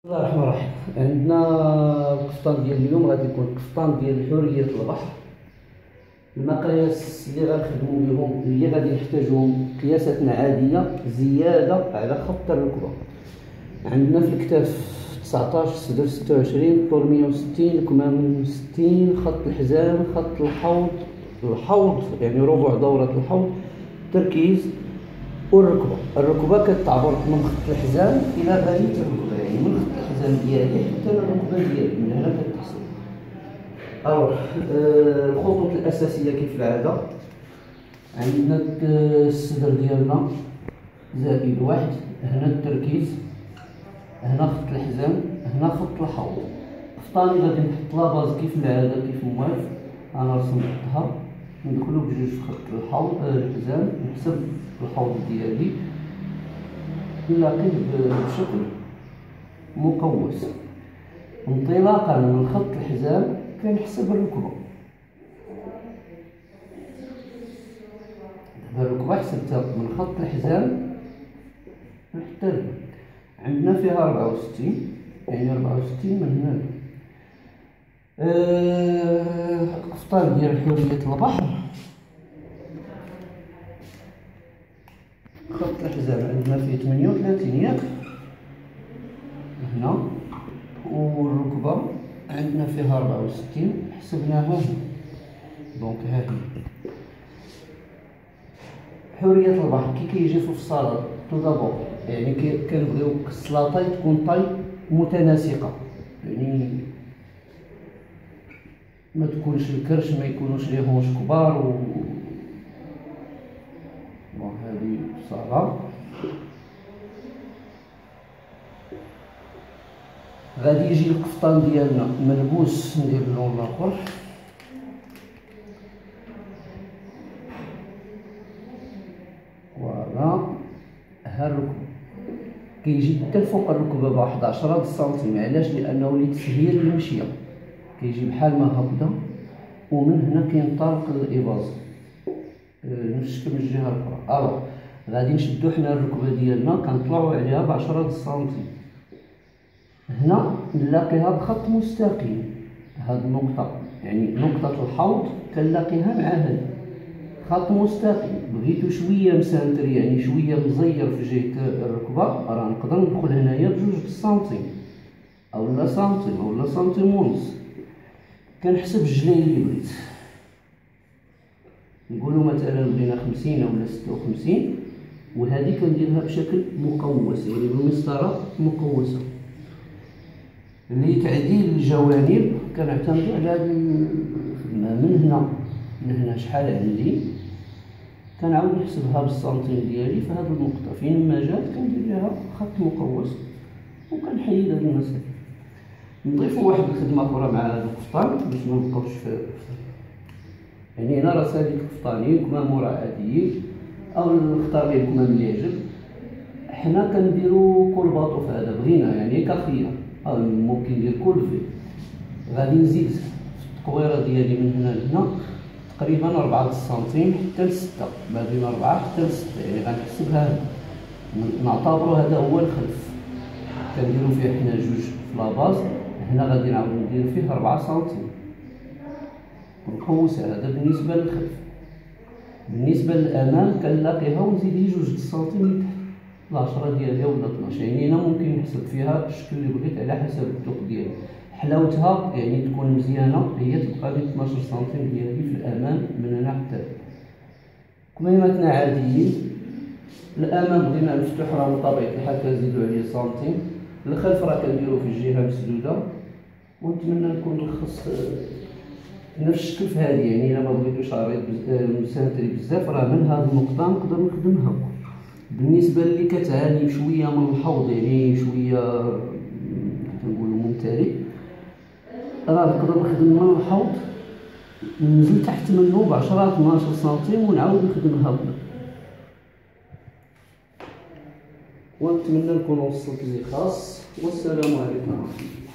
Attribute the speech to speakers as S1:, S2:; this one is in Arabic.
S1: بسم الله الرحمن الرحيم. عندنا القفطان ديال اليوم غادي يكون قفطان ديال حورية البحر. المقاييس اللي غنخدمو بهم اللي غادي نحتاجوهم قياساتنا عادية زيادة على خط الركبة. عندنا في الكتاف 19 صدر 26 طول 160 كمام 60 خط الحزام خط الحوض يعني ربع دورة الحوض تركيز. والركبة كتعبر من خط الحزام إلى غاية الركبة، يعني من خط الحزام ديالي حتى الركبة ديالي من هنا كتحسب. الخطوط الأساسية كيف العادة عندنا الصدر ديالنا زائد واحد، هنا التركيز، هنا خط الحزام، هنا خط الحوض. قفطاني غادي نحط لاباز كيف العادة كيف موالف. أنا رسمتها ندخلو بجوج في خط الحزام، نحسب الحوض ديالي نلاقيه بشكل مقوس. انطلاقا من خط الحزام كنحسب الركبة. دابا الركبة حسبتها من خط الحزام حتى هنا، عندنا فيها 64 يعني 64 من هنا. القفطان ديال حورية البحر خط الحزام عندنا فيه 38 ياك هنا، والركبة عندنا فيها 64 حسبناها هنا. دونك ها هي حورية البحر كي كيجي في الصالة تو دابور، يعني كنبغيو السلاطاي تكون طاي متناسقة، يعني ما تكونش الكرش ما يكونوش لي هونش كبار هذه الصالة. غادي يجي القفطان ديالنا ملبوس، ندير اللون الاخر. فوالا ها الركبه كيجي حتى لفوق الركبه بواحد 10 سنتيم. علاش؟ لانه لتسهيل المشيه كيجي بحال ما هكذا، ومن هنا كينطلق الاباز نفس الشكل من الجهه الاخرى. غادي نشدو حنا الركبه ديالنا كنطلعو عليها ب10 سنتيم. هنا نلاقيها بخط مستقيم، هاد النقطة يعني نقطة الحوض كنلاقيها مع هاد خط مستقيم. بغيتو شوية مسانتر يعني شوية مزير في جهة الركبة، راه نقدر ندخل هنايا بجوج سنتيم أولا سنتيم أولا سنتيم ونص. كنحسب الجلاي اللي بغيت، نقولو مثلا بغينا 50 أولا 56، وهادي كنديرها بشكل مقوس يعني بالمسطرة مقوسة. لتعديل الجوانب كنعتمدو على هاد الخدمة. من هنا شحال عندي كنعاود نحسبها بالسنتيم ديالي في هاد النقطة، فين ما جات كندير ليها خط مقوس وكنحيد هاد المسافة. نضيفو واحد الخدمة أخرى مع هاد القفطان باش منبقاوش يعني هنا راه سالي قفطاني كمام عاديين أو نختار ليه الكمام اللي يعجب. حنا كنديرو كل باطو في هذا بغينا يعني كخيار، ممكن ندير كل في. غادي نزيد في التقويره ديالي من هنا لهنا تقريبا 4 سنتيم حتى ل6، ما بين 4 حتى ل6 يعني غنحسبها هنا. نعتبرو هذا هو الخلف، كنديرو فيه حنا جوج في لاباز. هنا غادي نعاود ندير فيه 4 سنتيم ونقوس. هذا بالنسبه للخلف. بالنسبه للامام كنلاقيها ونزيد جوج سنتيم لتحت 10 ديالها ولا 12، يعني انا ممكن نحسب فيها الشكل اللي بغيت على حسب الذوق ديالي. حلاوتها يعني تكون مزيانه هي تبقى لي 12 سنتيم ديالي في الامام من هنا حتى كميماتنا عاديين. الامام بغينا مفتوح راه بطبيعه الحال كنزيدو عليه سنتيم، الخلف راه كنديرو في الجهه مسدوده. ونتمنى نكون نلخص نفس الشكل في هذه، يعني الا ما بغيتوش عريض مسانتري بزاف راه من هذه النقطه نقدر نخدمها. بالنسبه اللي كتعاني شويه من الحوض يعني شويه كنقولوا ممتلئ، راه نقدر نخدم من الحوض ننزل تحت منه ب 10 12 سنتيم ونعاود نخدمها هكذا. ونتمنى نكون وصلت لي خاص. والسلام عليكم ورحمه الله.